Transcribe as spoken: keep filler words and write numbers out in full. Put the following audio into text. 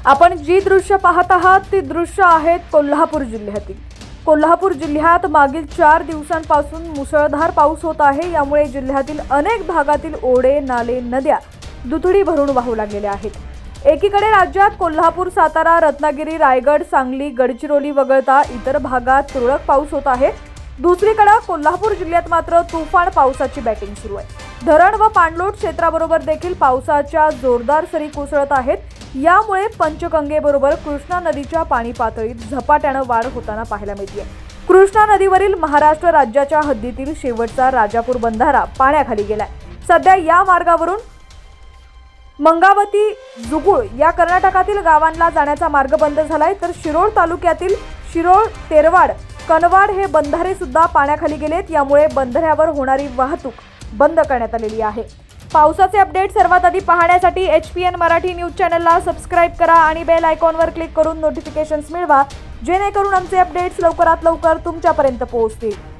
आपण जी दृश्य पाहत आहात ती दृश्य आहेत कोल्हापूर जिल्ह्यातील। कोल्हापूर जिल्ह्यात मागील चार दिवसांपासून मुसळधार पाऊस होत आहे। यामुळे जिल्ह्यातील अनेक भागातील ओढे, नाले, नद्या दुथडी भरून वाहू लागलेल्या आहेत। एकीकडे राज्यात कोल्हापूर, सातारा, रत्नागिरी, रायगड, सांगली, गडचिरोली वगळता इतर भागात तुरळक पाऊस होत आहे। दुसरीकडे कोल्हापूर जिल्ह्यात मात्र तुफान पावसाची बॅटिंग सुरू आहे। धरण व पाणलोट क्षेत्राबरोबर देखील पावसाच्या जोरदार सरी कोसळत आहेत। यामुळे पंचगंगेबरोबर कृष्णा नदीच्या पाणी पातळीत झपाट्याने वाढ होताना पाहायला मिळते। कृष्णा नदीवरील महाराष्ट्र राज्याच्या हद्दीतील शेवटचा राजापूर बंधारा पाण्याखाली गेलाय। सध्या या मार्गावरून मंगावती, जुगुळ या कर्नाटकातील गावांना जाण्याचा मार्ग बंद झालाय। तर शिरोळ तालुक्यातील शिरोळ, तेरवाड, कनवाड हे बंधारे सुद्धा पाण्याखाली गेलेत। यामुळे बंधाऱ्यावर होणारी वाहतूक बंद करण्यात आलेली आहे। पावसाचे अपडेट सर्वात आधी पाहण्यासाठी H P N Marathi news चॅनलला सबस्क्राइब करा आणि बेल आयकॉनवर क्लिक करून नोटिफिकेशन्स मिळवा, जेणेकरून आमचे अपडेट्स लवकरात लवकर तुमच्यापर्यंत पोहोचतील।